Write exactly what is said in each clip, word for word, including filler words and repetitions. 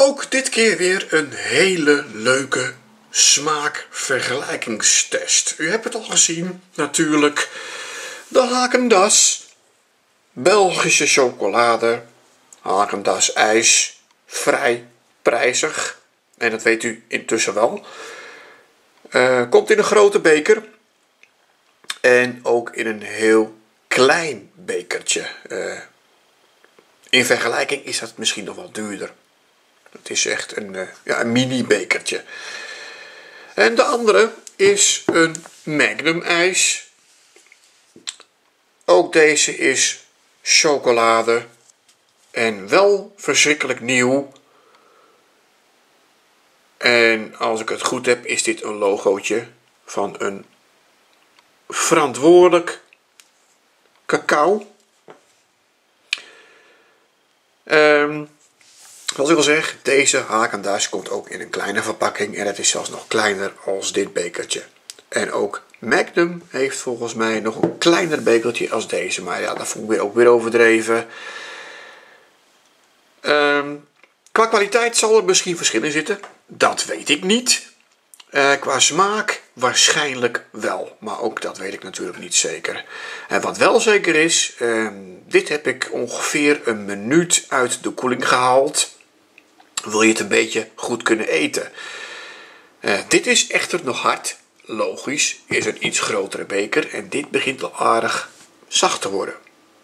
Ook dit keer weer een hele leuke smaakvergelijkingstest. U hebt het al gezien, natuurlijk. De Häagen-Dazs Belgische chocolade, Häagen-Dazs ijs, vrij prijzig. En dat weet u intussen wel. Uh, komt in een grote beker. En ook in een heel klein bekertje. Uh, in vergelijking is dat misschien nog wel duurder. Het is echt een, uh, ja, een mini bekertje. En de andere is een Magnum ijs. Ook deze is chocolade. En wel verschrikkelijk nieuw. En als ik het goed heb, is dit een logootje van een verantwoordelijk cacao. Um, zoals ik al zeg, deze Häagen-Dazs komt ook in een kleine verpakking. En het is zelfs nog kleiner als dit bekertje. En ook Magnum heeft volgens mij nog een kleiner bekertje als deze. Maar ja, dat vond ik ook weer overdreven. Um, qua kwaliteit zal er misschien verschil in zitten. Dat weet ik niet. Uh, qua smaak waarschijnlijk wel. Maar ook dat weet ik natuurlijk niet zeker. En wat wel zeker is, uh, dit heb ik ongeveer een minuut uit de koeling gehaald. Wil je het een beetje goed kunnen eten. Uh, dit is echter nog hard. Logisch, is een iets grotere beker. En dit begint al aardig zacht te worden.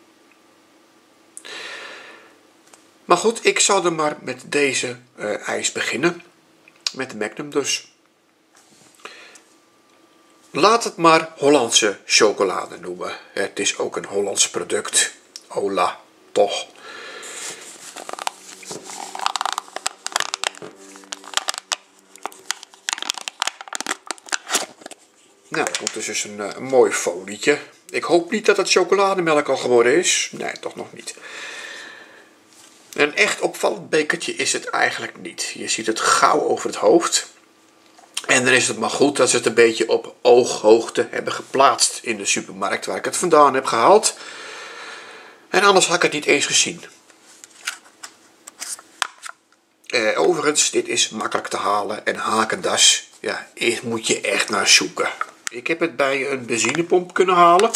Maar goed, ik zal dan maar met deze uh, ijs beginnen. Met de Magnum dus. Laat het maar Hollandse chocolade noemen. Het is ook een Hollands product. Hola, toch. Nou, er komt dus een, een mooi folietje. Ik hoop niet dat het chocolademelk al geworden is. Nee, toch nog niet. Een echt opvallend bekertje is het eigenlijk niet. Je ziet het gauw over het hoofd. En dan is het maar goed dat ze het een beetje op ooghoogte hebben geplaatst in de supermarkt waar ik het vandaan heb gehaald. En anders had ik het niet eens gezien. Eh, overigens, dit is makkelijk te halen. En Häagen-Dazs, ja, hier moet je echt naar zoeken. Ik heb het bij een benzinepomp kunnen halen.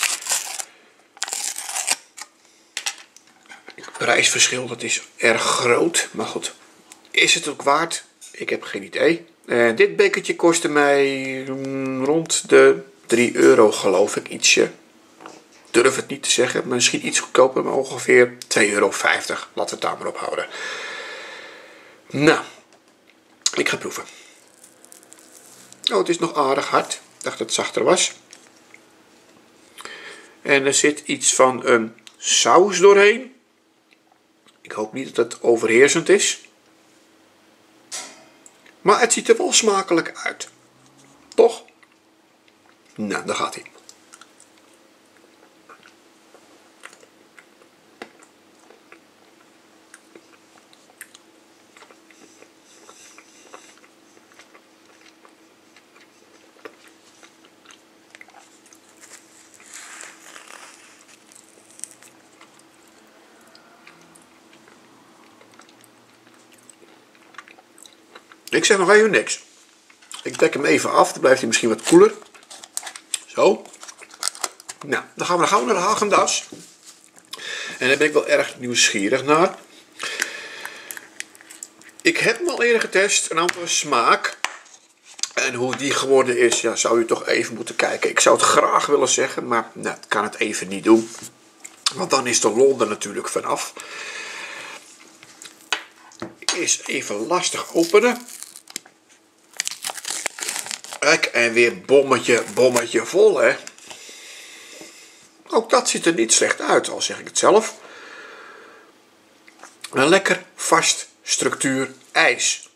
Het prijsverschil, dat is erg groot. Maar goed, is het ook waard? Ik heb geen idee. Uh, dit bekertje kostte mij um, rond de drie euro geloof ik, ietsje. Durf het niet te zeggen, misschien iets goedkoper, maar ongeveer twee euro vijftig. Laten we het daar maar op houden. Nou, ik ga proeven. Oh, het is nog aardig hard. Ik dacht dat het zachter was. En er zit iets van een saus doorheen. Ik hoop niet dat het overheersend is. Maar het ziet er wel smakelijk uit. Toch? Nou, daar gaat hij. Ik zeg nog even niks. Ik dek hem even af, dan blijft hij misschien wat koeler. Zo. Nou, dan gaan we gauw naar de Häagen-Dazs. En daar ben ik wel erg nieuwsgierig naar. Ik heb hem al eerder getest, een andere smaak. En hoe die geworden is, ja, zou u toch even moeten kijken. Ik zou het graag willen zeggen, maar nou, ik kan het even niet doen. Want dan is de lol er natuurlijk vanaf. Is even lastig openen. Kijk, en weer bommetje, bommetje vol, hè. Ook dat ziet er niet slecht uit, al zeg ik het zelf. Een lekker vast structuur ijs.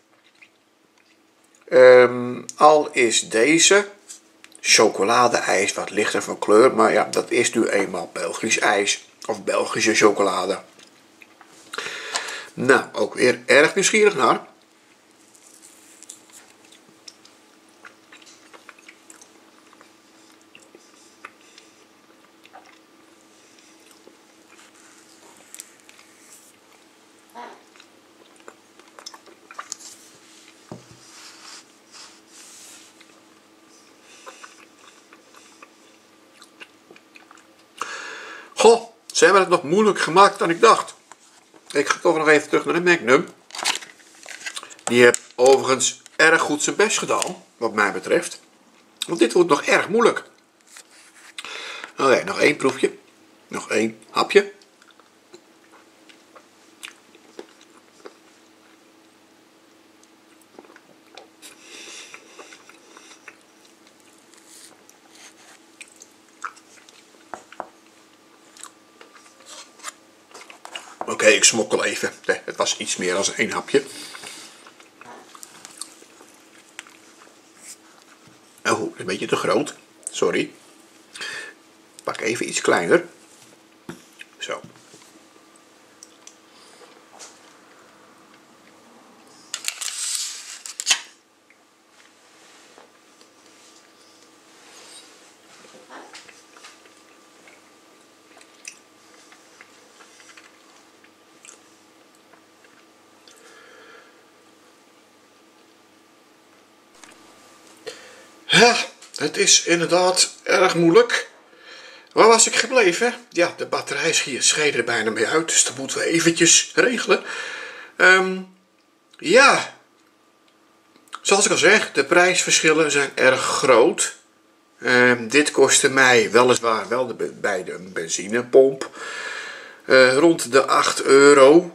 Um, al is deze chocolade-ijs wat lichter van kleur, maar ja, dat is nu eenmaal Belgisch ijs. Of Belgische chocolade. Nou, ook weer erg nieuwsgierig naar. Ze hebben het nog moeilijk gemaakt dan ik dacht. Ik ga toch nog even terug naar de Magnum. Die heeft overigens erg goed zijn best gedaan, wat mij betreft. Want dit wordt nog erg moeilijk. Oké, nog één proefje. Nog één hapje. Oké, okay, ik smokkel even. Nee, het was iets meer dan één hapje. Oh, een beetje te groot. Sorry. Pak even iets kleiner. Zo. Ja, het is inderdaad erg moeilijk. Waar was ik gebleven? Ja, de batterij scheet er bijna mee uit, dus dat moeten we eventjes regelen. Um, ja, zoals ik al zeg, de prijsverschillen zijn erg groot. Um, dit kostte mij weliswaar wel de, bij de benzinepomp uh, rond de acht euro.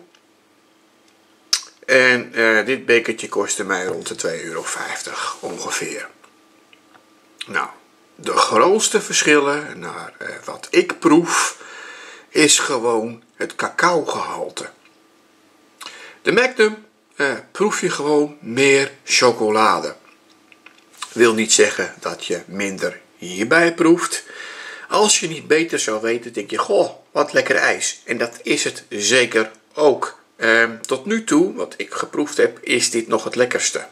En uh, dit bekertje kostte mij rond de twee euro vijftig ongeveer. Nou, de grootste verschillen naar uh, wat ik proef is gewoon het cacaogehalte. De Magnum uh, proef je gewoon meer chocolade. Wil niet zeggen dat je minder hierbij proeft. Als je niet beter zou weten, denk je, goh, wat lekker ijs. En dat is het zeker ook. Uh, tot nu toe, wat ik geproefd heb, is dit nog het lekkerste.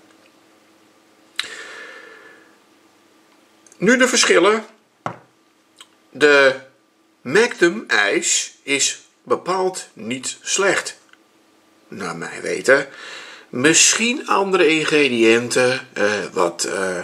Nu de verschillen. De Magnum ijs is bepaald niet slecht. Naar mijn weten. Misschien andere ingrediënten. Uh, wat uh,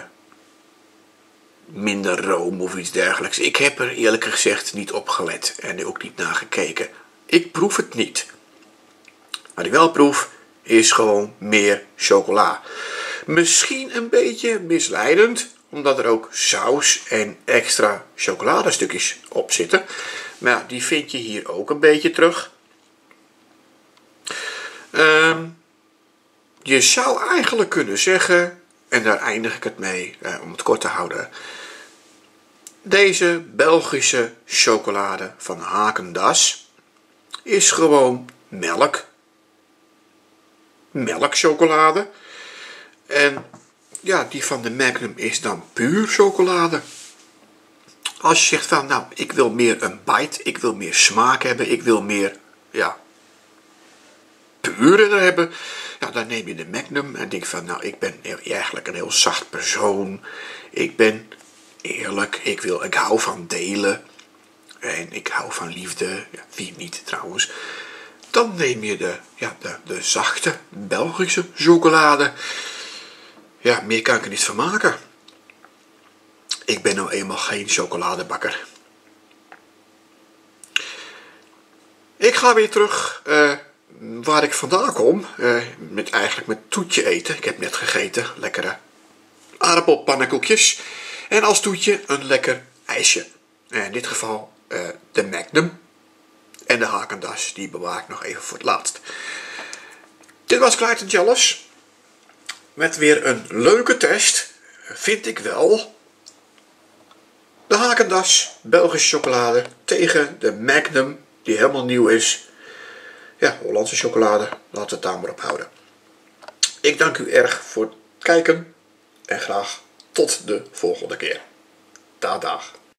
minder room of iets dergelijks. Ik heb er eerlijk gezegd niet op gelet. En ook niet naar gekeken. Ik proef het niet. Wat ik wel proef is gewoon meer chocola. Misschien een beetje misleidend. Omdat er ook saus en extra chocoladestukjes op zitten. Maar ja, die vind je hier ook een beetje terug. Um, je zou eigenlijk kunnen zeggen, en daar eindig ik het mee uh, om het kort te houden. Deze Belgische chocolade van Häagen-Dazs is gewoon melk. Melkchocolade. En ja, die van de Magnum is dan puur chocolade. Als je zegt van, nou, ik wil meer een bite, ik wil meer smaak hebben, ik wil meer, ja, pure er hebben. Ja, dan neem je de Magnum en denk van, nou, ik ben eigenlijk een heel zacht persoon. Ik ben eerlijk, ik, wil, ik hou van delen. En ik hou van liefde, ja, wie niet trouwens. Dan neem je de, ja, de, de zachte Belgische chocolade. Ja, meer kan ik er niet van maken. Ik ben nou eenmaal geen chocoladebakker. Ik ga weer terug uh, waar ik vandaan kom. Uh, met eigenlijk met toetje eten. Ik heb net gegeten. Lekkere aardappelpannenkoekjes. En als toetje een lekker ijsje. Uh, in dit geval uh, de Magnum. En de Häagen-Dazs. Die bewaar ik nog even voor het laatst. Dit was Clyde and Jealous. Met weer een leuke test. Vind ik wel. De Häagen-Dazs Belgische chocolade tegen de Magnum, die helemaal nieuw is. Ja, Hollandse chocolade. Laten we het daar maar op houden. Ik dank u erg voor het kijken. En graag tot de volgende keer. Dag, dag.